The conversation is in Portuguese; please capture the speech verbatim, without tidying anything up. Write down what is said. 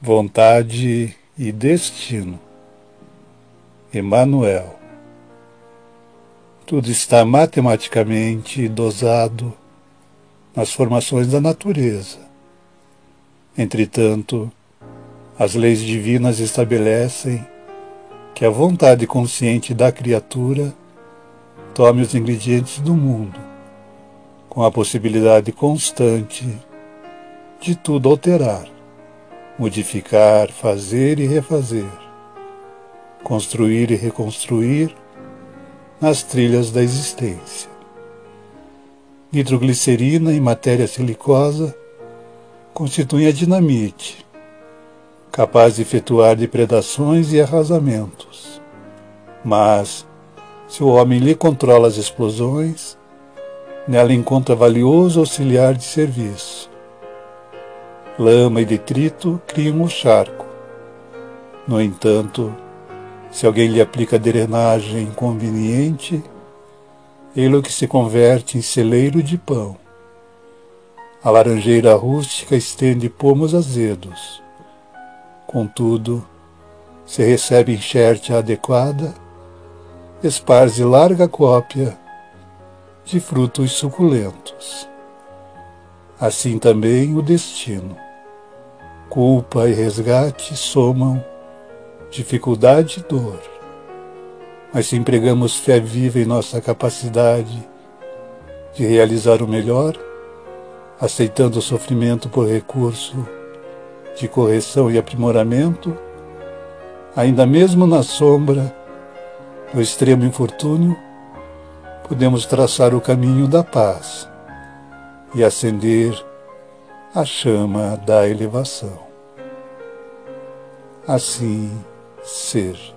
Vontade e destino. Emmanuel. Tudo está matematicamente dosado nas formações da natureza. Entretanto, as leis divinas estabelecem que a vontade consciente da criatura tome os ingredientes do mundo, com a possibilidade constante de tudo alterar, modificar, fazer e refazer, construir e reconstruir nas trilhas da existência. Nitroglicerina e matéria silicosa constituem a dinamite, capaz de efetuar depredações e arrasamentos. Mas, se o homem lhe controla as explosões, nela encontra valioso auxiliar de serviço. Lama e detrito criam o charco. No entanto, se alguém lhe aplica drenagem inconveniente, ele que se converte em celeiro de pão. A laranjeira rústica estende pomos azedos. Contudo, se recebe enxerte adequada, esparze larga cópia de frutos suculentos. Assim também o destino. Culpa e resgate somam dificuldade e dor. Mas se empregamos fé viva em nossa capacidade de realizar o melhor, aceitando o sofrimento por recurso de correção e aprimoramento, ainda mesmo na sombra do extremo infortúnio, podemos traçar o caminho da paz e acender a chama da elevação. Assim seja.